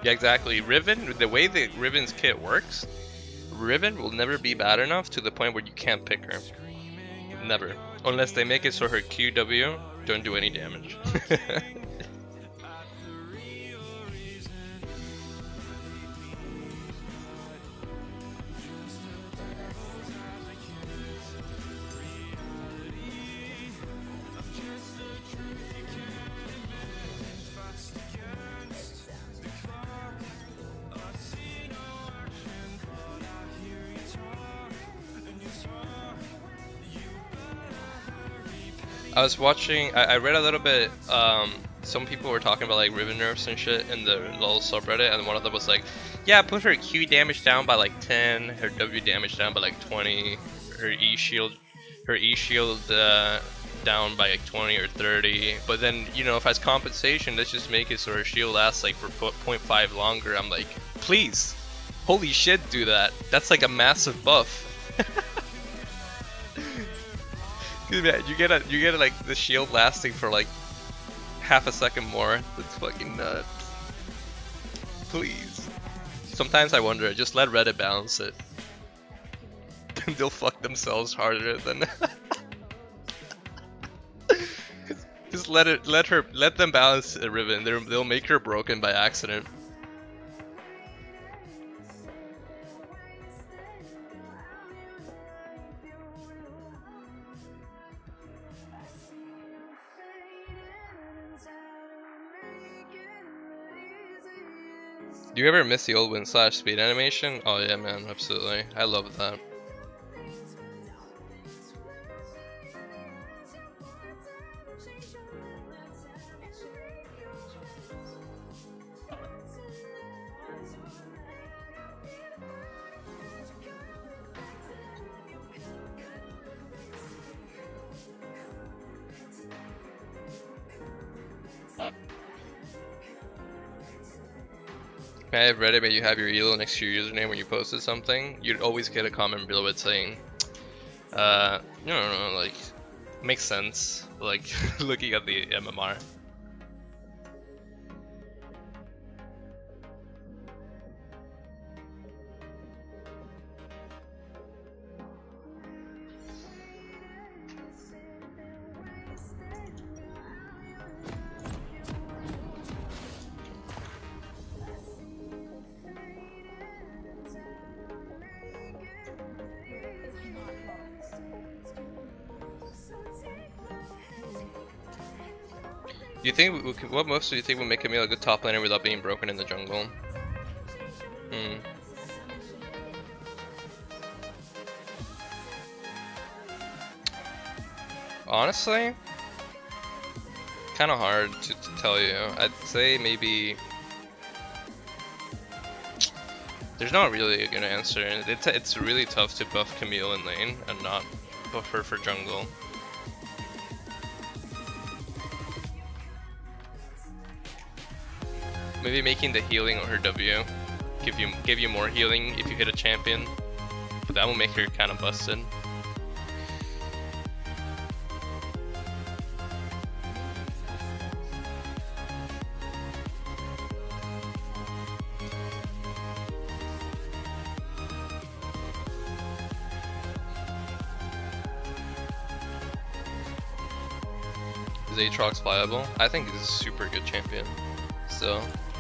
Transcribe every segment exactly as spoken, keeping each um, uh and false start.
Yeah, exactly. Riven, the way the Riven's kit works, Riven will never be bad enough to the point where you can't pick her. Never. Unless they make it so her Q W don't do any damage. I was watching, I, I read a little bit, um, some people were talking about like Riven nerfs and shit in the LoL subreddit, and one of them was like, yeah, put her Q damage down by like ten, her W damage down by like twenty, her E shield, her E shield uh, down by like twenty or thirty, but then, you know, if as compensation, let's just make it so her shield lasts like for zero point five longer. I'm like, please, holy shit, do that. That's like a massive buff. You get a, you get a, like the shield lasting for like half a second more. That's fucking nuts. Please. Sometimes I wonder, just let Reddit balance it. Then they'll fuck themselves harder than. Just let it, let her, let them balance it, Riven. They're, they'll make her broken by accident. Do you ever miss the old wind slash speed animation? Oh yeah, man, absolutely. I love that. I have Reddit, but you have your E L O next to your username when you posted something, you'd always get a comment below it saying, uh, no, no, no, like, makes sense, like, looking at the M M R. Do you think we could, what moves do you think would make Camille a good top laner without being broken in the jungle? Hmm. Honestly, kind of hard to, to tell you. I'd say maybe. There's not really a good answer. It's it's really tough to buff Camille in lane and not buff her for jungle. Maybe making the healing on her W give you give you more healing if you hit a champion, but that will make her kind of busted. Is Aatrox viable? I think he's a super good champion. So.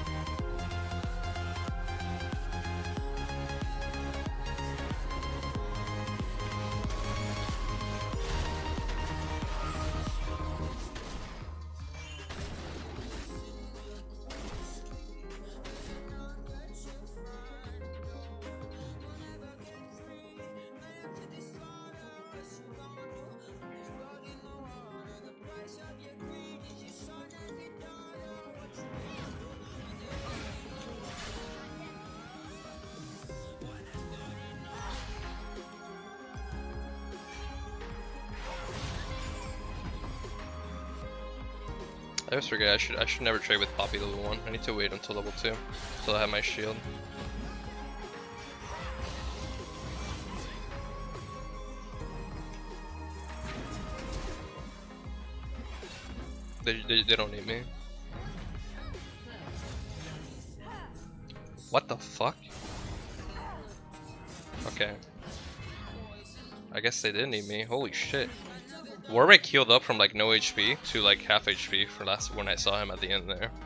I always forget I should I should never trade with Poppy level one. I need to wait until level two, until I have my shield. They, they, they don't need me. What the fuck? Okay. I guess they did need me. Holy shit. Warwick healed up from like no H P to like half H P for last when I saw him at the end there.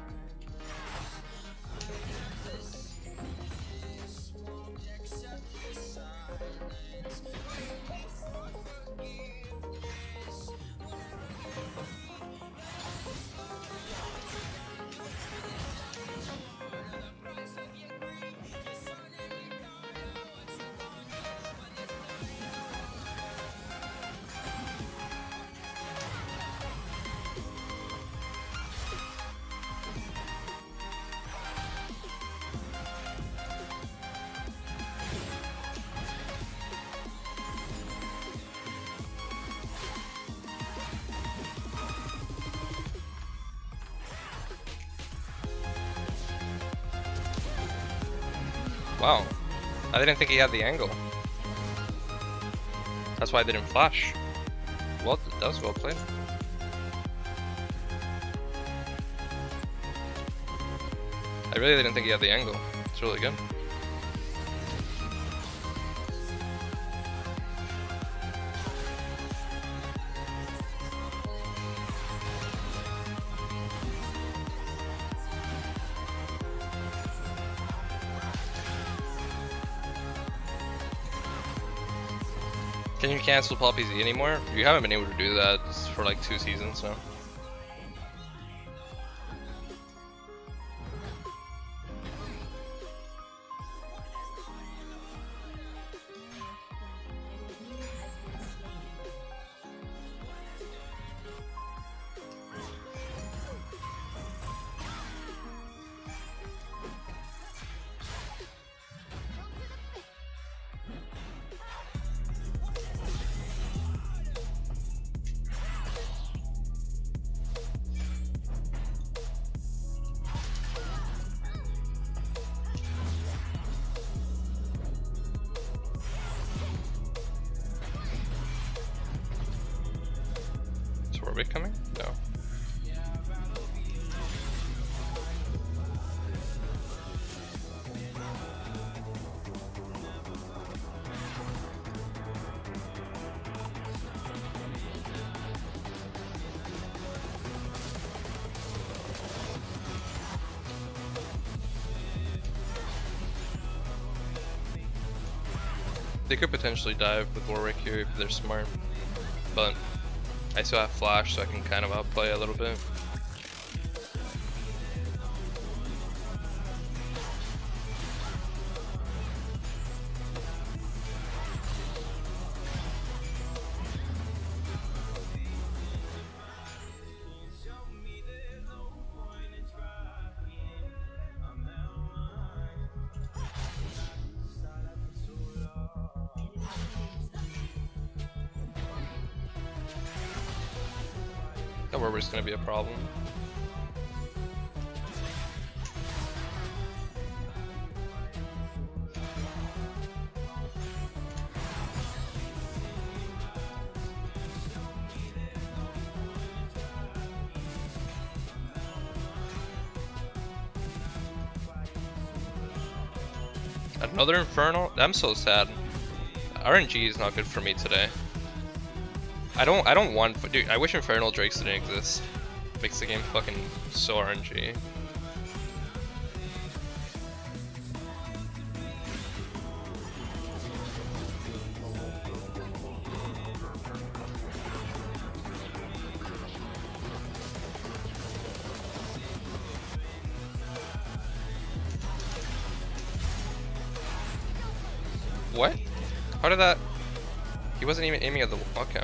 Wow, I didn't think he had the angle. That's why I didn't flash. Well, that was well played. I really didn't think he had the angle. It's really good. Can you cancel Poppy Z anymore? You haven't been able to do that for like two seasons now. Warwick coming? No. They could potentially dive with Warwick here if they're smart, but I still have flash, so I can kind of outplay a little bit. That Warwick's gonna be a problem. Another Infernal? I'm so sad. R N G is not good for me today. I don't I don't want dude, I wish Infernal Drakes didn't exist. Makes the game fucking so R N G. What? How did that? He wasn't even aiming at the okay.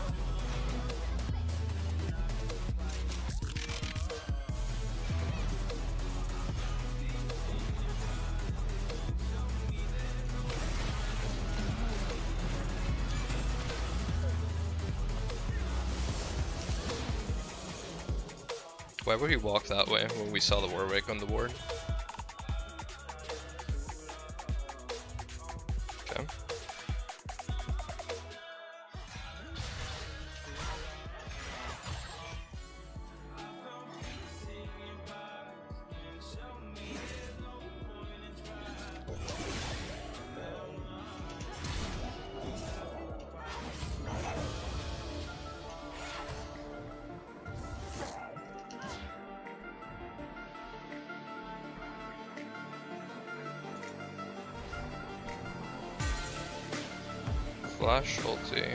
Why would he walk that way when we saw the Warwick on the board? Okay. Flash ulti.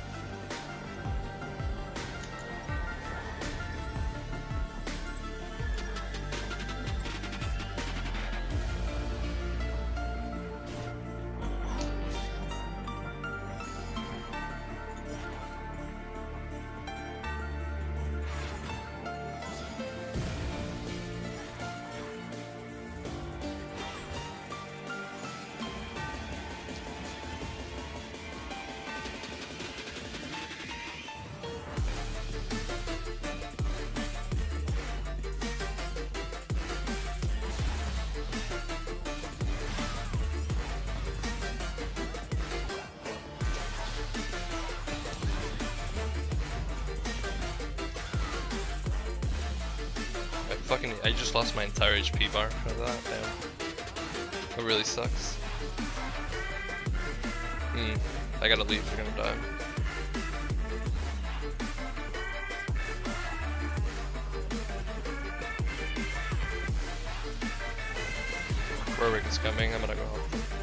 Fucking, I just lost my entire H P bar for that, damn. It really sucks. Hmm, I gotta leave, they're gonna die. Warwick is coming, I'm gonna go help them.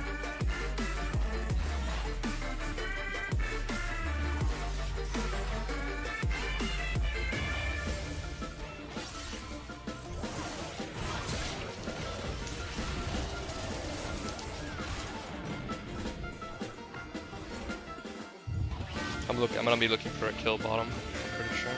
I'm look. I'm gonna be looking for a kill bottom. I'm pretty sure.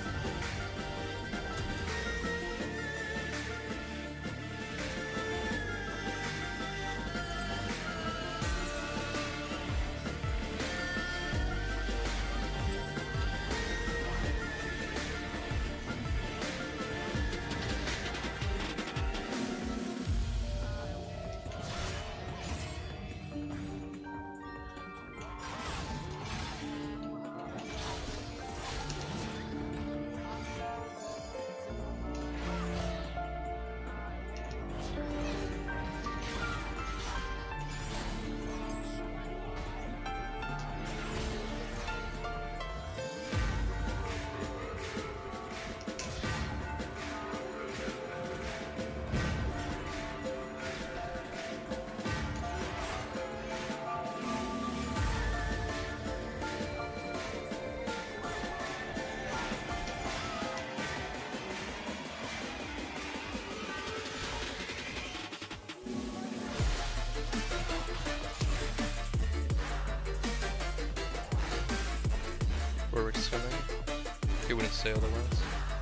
Warwick's coming. He wouldn't say otherwise.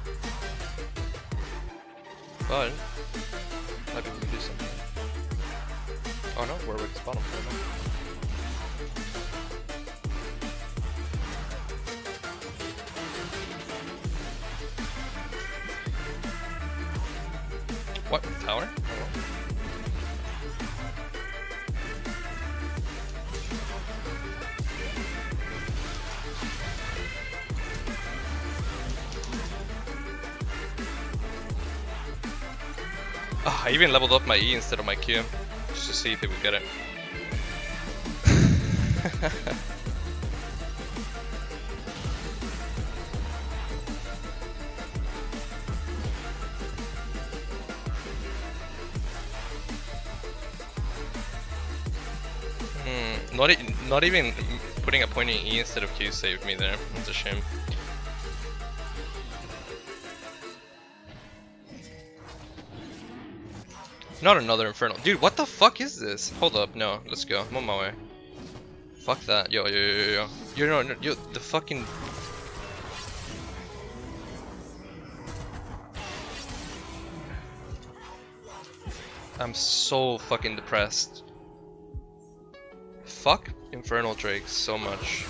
But might be able to do something. Oh no, Warwick's bottom floor. What? Tower? Oh. Oh, I even leveled up my E instead of my Q, just to see if it would get it. Hmm, not, e not even putting a pointing E instead of Q saved me there. That's a shame. Not another Infernal. Dude, what the fuck is this? Hold up, no, let's go. I'm on my way. Fuck that. Yo, yo, yo, yo, yo. You're no, no, yo, the fucking... I'm so fucking depressed. Fuck Infernal Drake so much.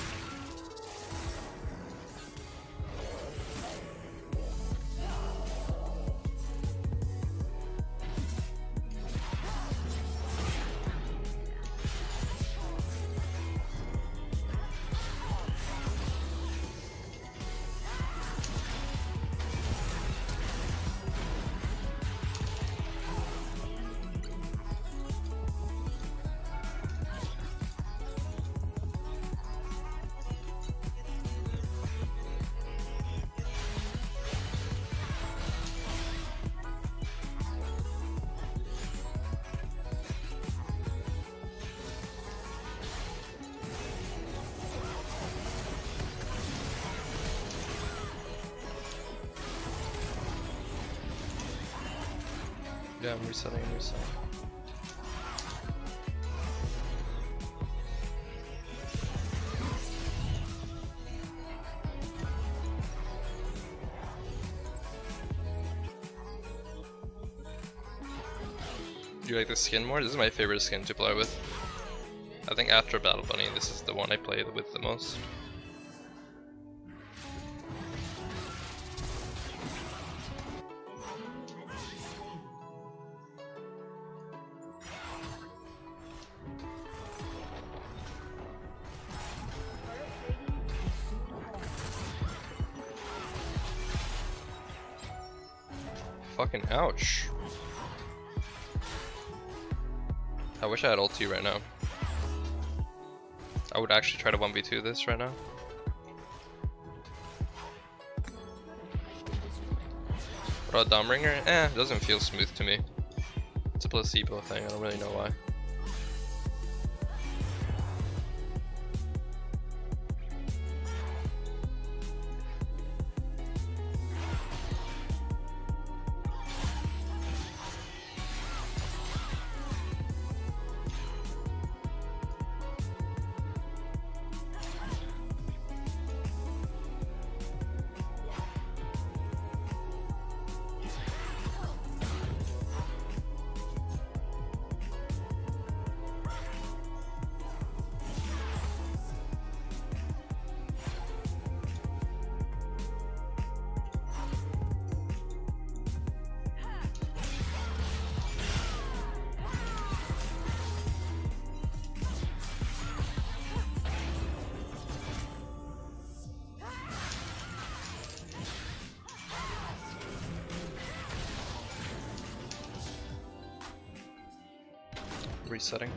Yeah, I'm resetting, I'm resetting. Do you like the skin more? This is my favorite skin to play with. I think after Battle Bunny, this is the one I played with the most. Fucking ouch. I wish I had ulti right now. I would actually try to one v two this right now. What about Dawnbringer? Eh, it doesn't feel smooth to me. It's a placebo thing, I don't really know why. Resetting.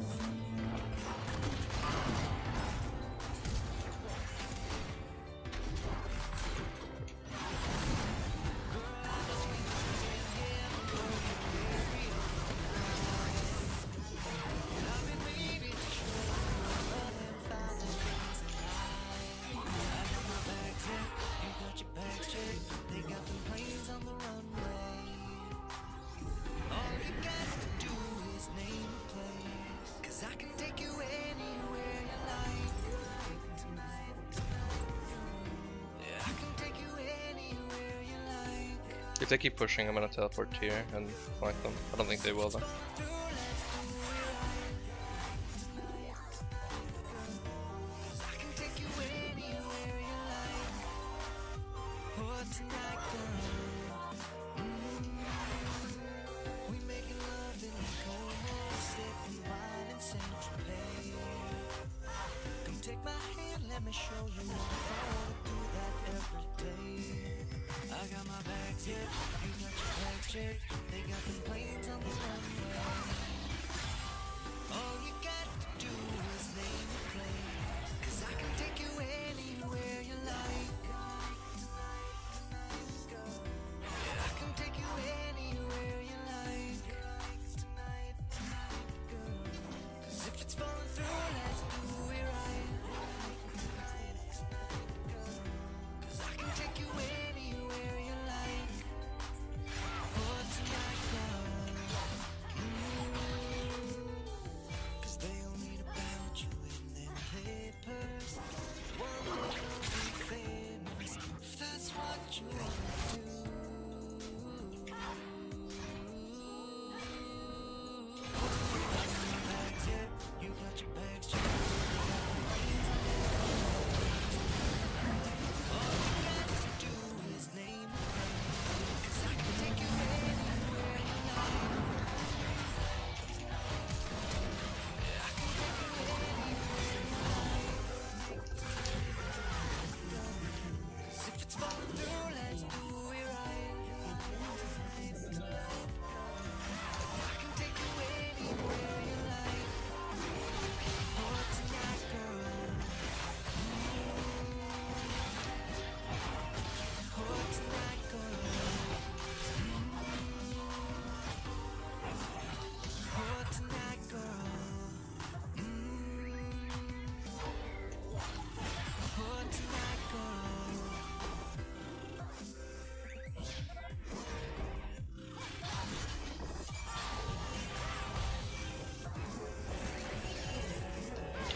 If they keep pushing, I'm gonna teleport here and flank them. I don't think they will though.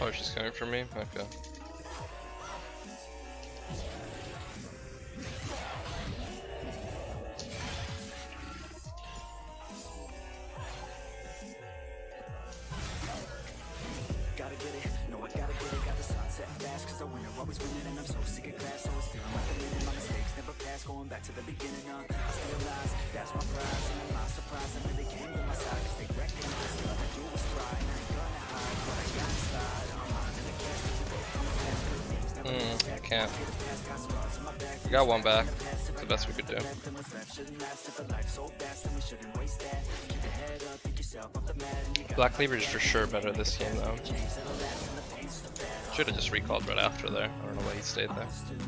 Oh, she's coming for me? Okay. Gotta get it, no I gotta get it, got the sunset fast, cause I win it, always winning, and I'm so sick of class, always feeling like I'm winning, my mistakes never pass, going back to the beginning, uh, I still lies, that's my prize, and I'm not surprised, I really came on my side, cause they reckon this love I do is right, and I ain't gonna hide what I got inside, I'm minding the cash, cause it from the past, good things never Mm, back, can't. get it past, got scars on my back, We got one back. It's the best we could do. nothing was left, shouldn't last, if a life so fast, then we shouldn't waste that, keep your head up, pick yourself off the mat, and you got Black Cleaver is for sure better this game though. Should have just recalled right after there. I don't know why he stayed there.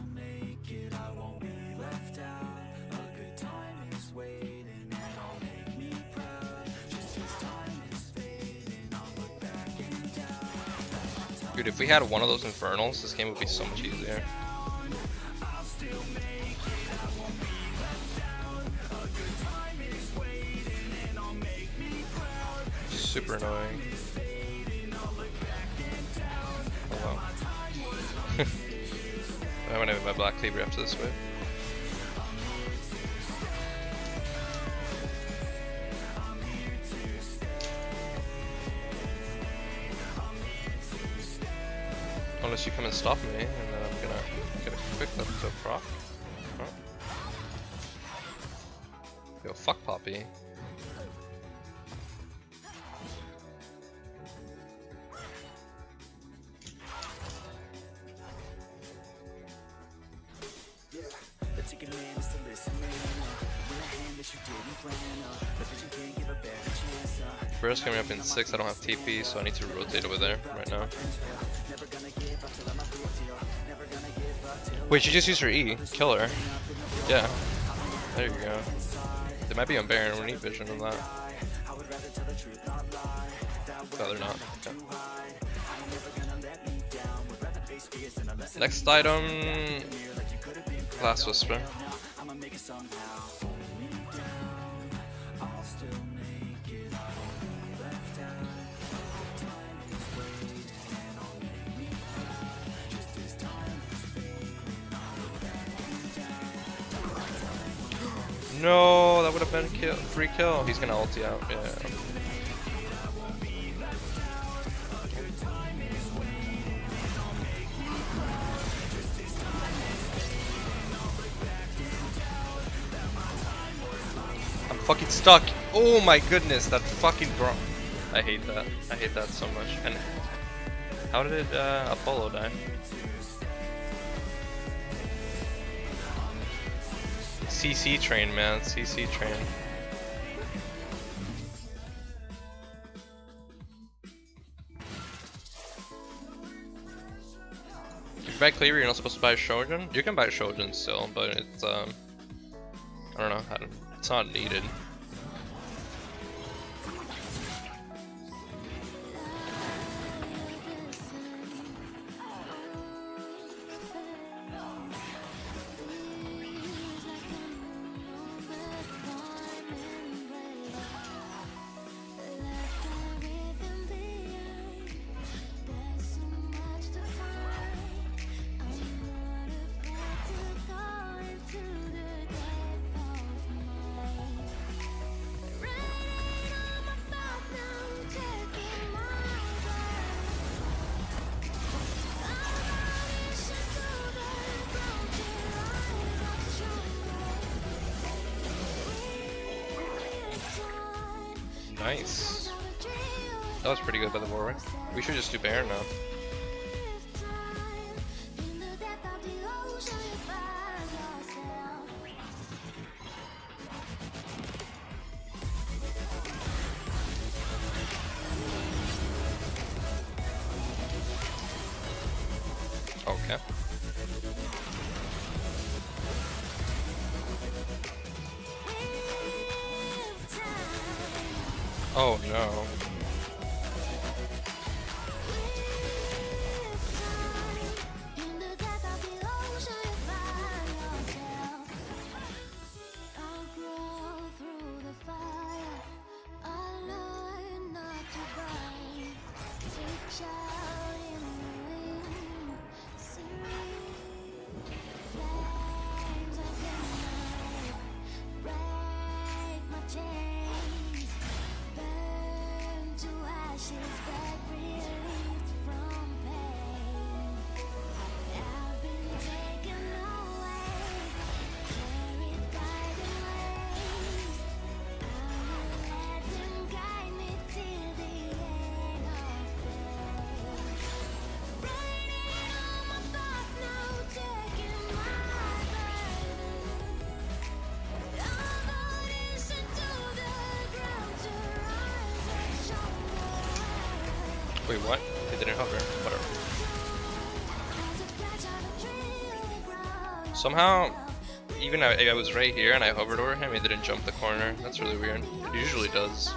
Dude, if we had one of those Infernals, this game would be so much easier. Super annoying. Oh wow. I'm gonna have my Black Cleaver after this wave. Unless you come and stop me, and then I'm gonna get a quick left to proc. Huh? Yo, fuck Poppy. Burst coming up in six, I don't have T P, so I need to rotate over there right now. Wait, she just used her E. Kill her. Yeah. There you go. They might be on Baron, we need vision on that. No, they're not. Okay. Next item, Glass Whisper. No, that would have been kill, free kill. He's gonna ulti out. Yeah. I'm fucking stuck. Oh my goodness, that fucking bro. I hate that. I hate that so much. And how did uh, Apollo die? C C train, man. C C train. If you buy Cleaver, you're not supposed to buy Shojin? You can buy Shojin still, but it's, um... I don't know, I don't, it's not needed. Nice. That was pretty good by the Warwick. We should just do Baron now. Okay. Oh no. Wait, what? He didn't hover. Whatever. Somehow, even I, I was right here and I hovered over him, he didn't jump the corner. That's really weird. It usually does.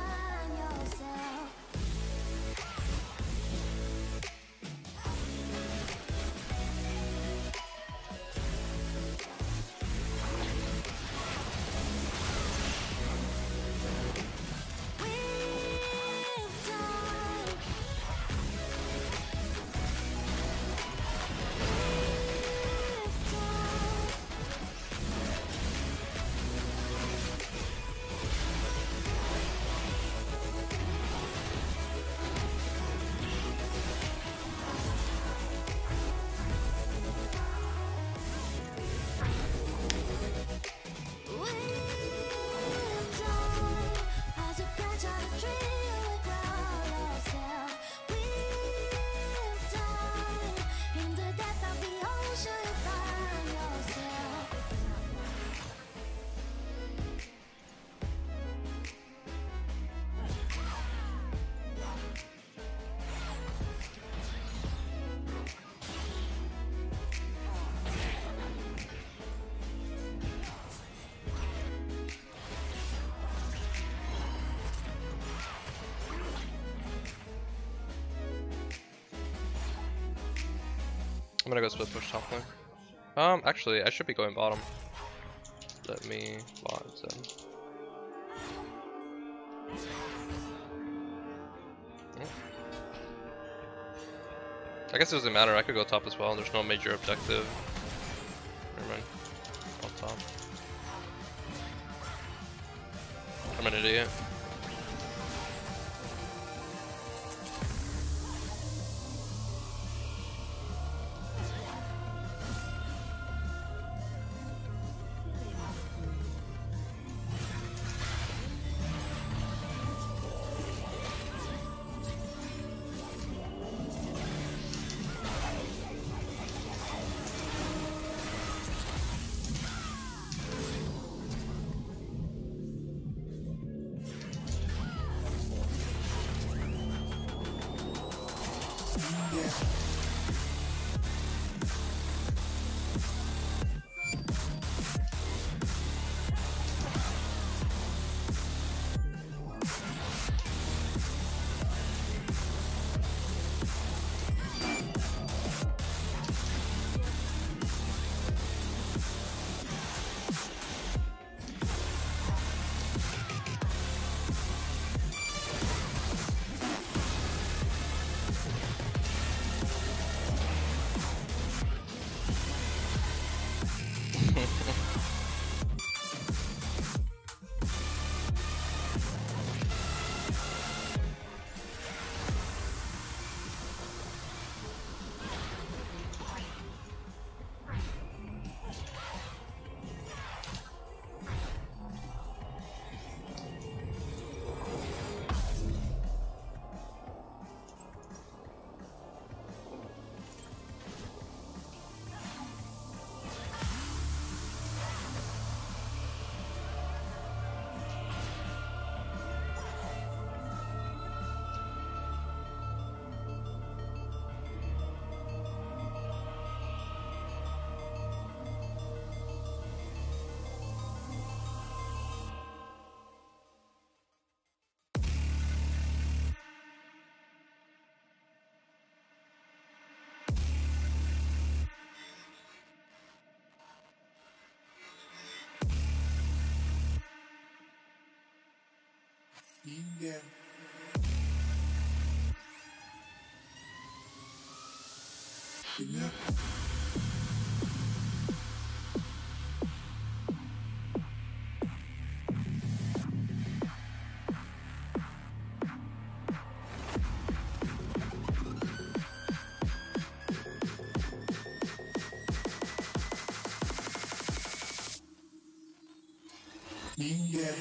I'm gonna go split push top lane. Um, actually, I should be going bottom. Let me bot Zen. I guess it doesn't matter. I could go top as well. There's no major objective. Never mind. I'll top. I'm an idiot. Yeah. Yeah. Yeah.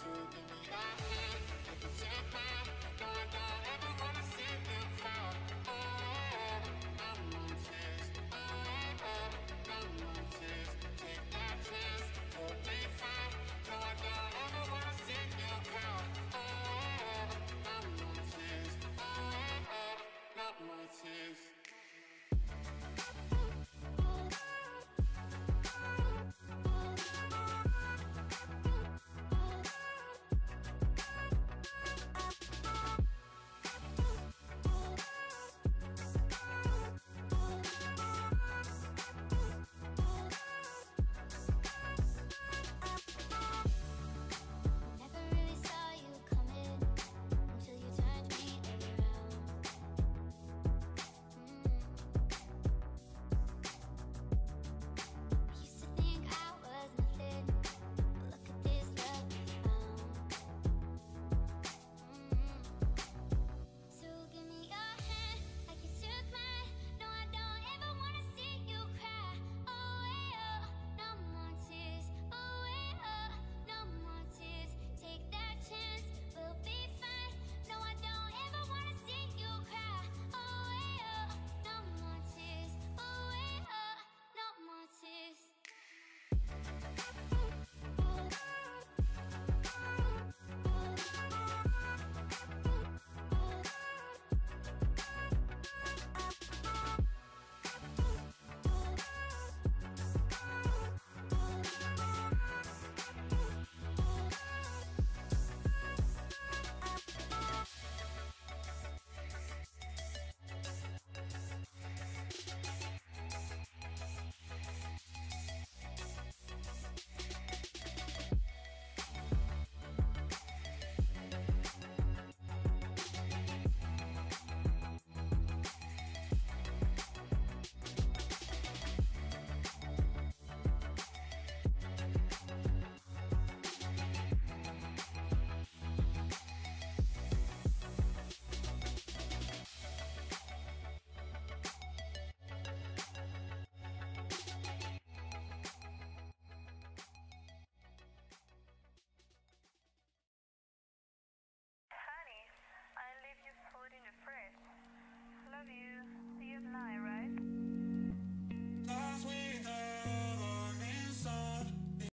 Not my tears.